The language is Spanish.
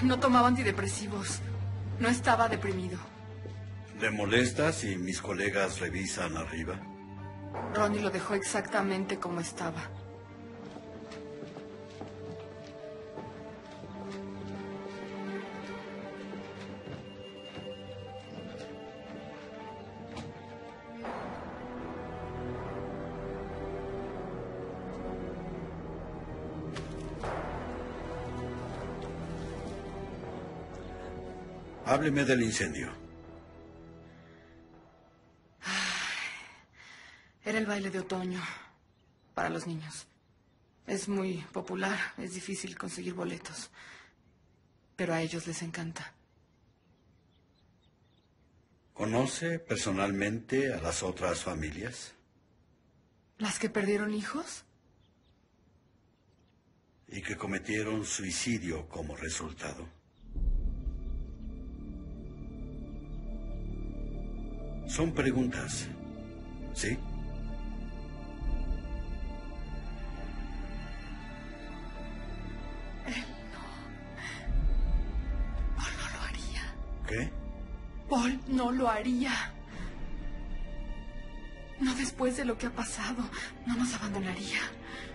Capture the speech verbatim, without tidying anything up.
No tomaba antidepresivos. No estaba deprimido. ¿Le molesta si mis colegas revisan arriba? Ronnie lo dejó exactamente como estaba. Hábleme del incendio. Era el baile de otoño para los niños. Es muy popular, es difícil conseguir boletos, pero a ellos les encanta. ¿Conoce personalmente a las otras familias? ¿Las que perdieron hijos? Y que cometieron suicidio como resultado. Son preguntas, ¿sí? Él no. Paul no lo haría. ¿Qué? Paul no lo haría. No después de lo que ha pasado. No nos abandonaría.